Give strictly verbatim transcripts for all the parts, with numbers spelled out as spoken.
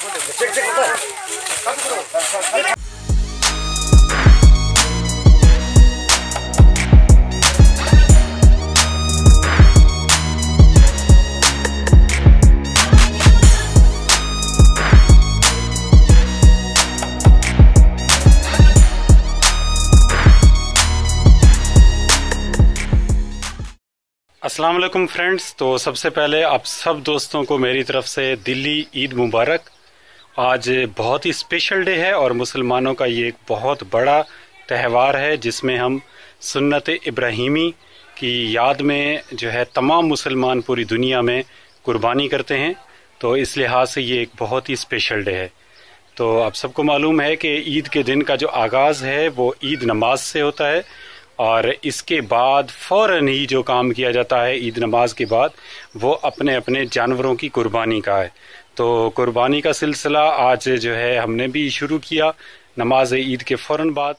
अस्सलाम वालेकुम फ्रेंड्स। तो सबसे पहले आप सब दोस्तों को मेरी तरफ से दिल्ली ईद मुबारक। आज बहुत ही स्पेशल डे है और मुसलमानों का ये एक बहुत बड़ा त्यौहार है जिसमें हम सुन्नत इब्राहीमी की याद में जो है तमाम मुसलमान पूरी दुनिया में कुर्बानी करते हैं। तो इस लिहाज से ये एक बहुत ही स्पेशल डे है। तो आप सबको मालूम है कि ईद के दिन का जो आगाज़ है वो ईद नमाज से होता है और इसके बाद फ़ौरन ही जो काम किया जाता है ईद नमाज के बाद वो अपने अपने जानवरों की कुर्बानी का है। तो कुर्बानी का सिलसिला आज जो है हमने भी शुरू किया नमाज ईद के फ़ौरन बाद।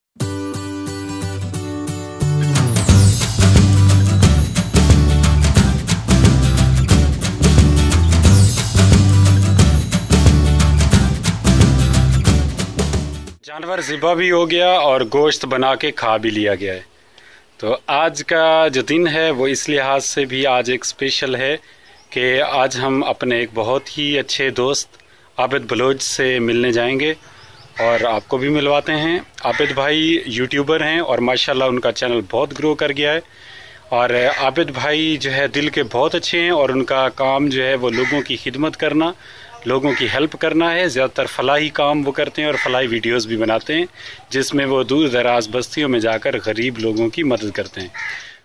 जानवर ज़िबा भी हो गया और गोश्त बना के खा भी लिया गया है। तो आज का जो दिन है वो इस लिहाज से भी आज एक स्पेशल है कि आज हम अपने एक बहुत ही अच्छे दोस्त आबिद बलोच से मिलने जाएंगे और आपको भी मिलवाते हैं। आबिद भाई यूट्यूबर हैं और माशाल्लाह उनका चैनल बहुत ग्रो कर गया है और आबिद भाई जो है दिल के बहुत अच्छे हैं और उनका काम जो है वो लोगों की खिदमत करना, लोगों की हेल्प करना है। ज़्यादातर फलाही काम वो करते हैं और फलाही वीडियोस भी बनाते हैं जिसमें वो दूर दराज बस्तियों में जाकर गरीब लोगों की मदद करते हैं।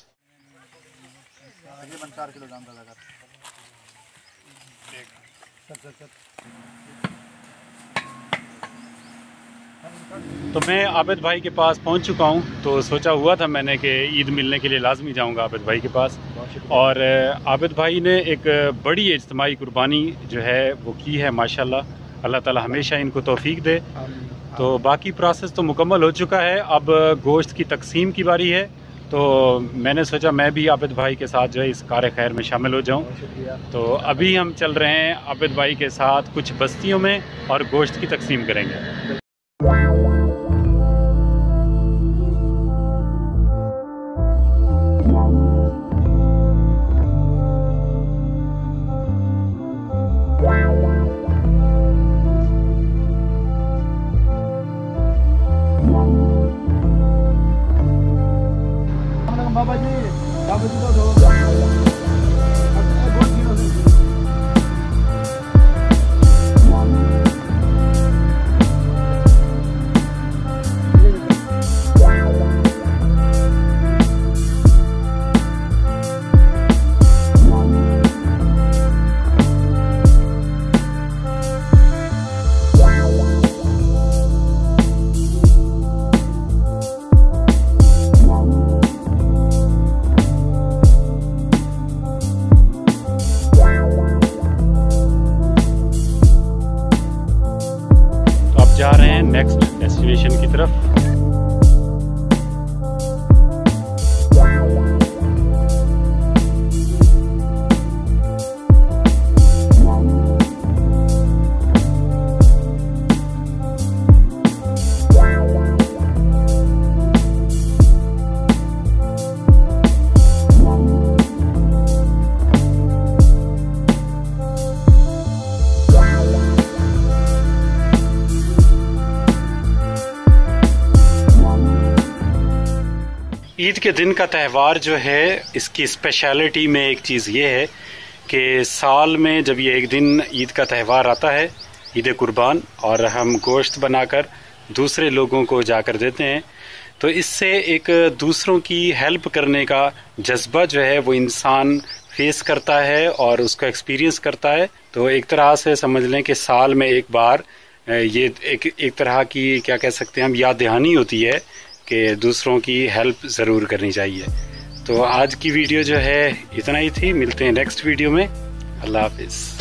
तो मैं आबिद भाई के पास पहुंच चुका हूं। तो सोचा हुआ था मैंने कि ईद मिलने के लिए लाजमी जाऊंगा आबिद भाई के पास। और आबिद भाई ने एक बड़ी इज्तिमाई कुर्बानी जो है वो की है माशाल्लाह। अल्लाह ताला हमेशा इनको तौफीक दे। तो बाकी प्रोसेस तो मुकम्मल हो चुका है, अब गोश्त की तकसीम की बारी है। तो मैंने सोचा मैं भी आबिद भाई के साथ जो है इस कार खैर में शामिल हो जाऊं। तो अभी हम चल रहे हैं आबिद भाई के साथ कुछ बस्तियों में और गोश्त की तकसीम करेंगे। बाबा जी, बाबा जी तो दो। जा रहे हैं नेक्स्ट डेस्टिनेशन की तरफ। ईद के दिन का त्यौहार जो है इसकी स्पेशलिटी में एक चीज़ ये है कि साल में जब ये एक दिन ईद का त्यौहार आता है, ईद कुर्बान, और हम गोश्त बनाकर दूसरे लोगों को जाकर देते हैं, तो इससे एक दूसरों की हेल्प करने का जज्बा जो है वो इंसान फेस करता है और उसको एक्सपीरियंस करता है। तो एक तरह से समझ लें कि साल में एक बार ये एक एक तरह की क्या कह सकते हैं हम याद दहानी होती है कि दूसरों की हेल्प ज़रूर करनी चाहिए। तो आज की वीडियो जो है इतना ही थी। मिलते हैं नेक्स्ट वीडियो में। अल्लाह हाफिज़।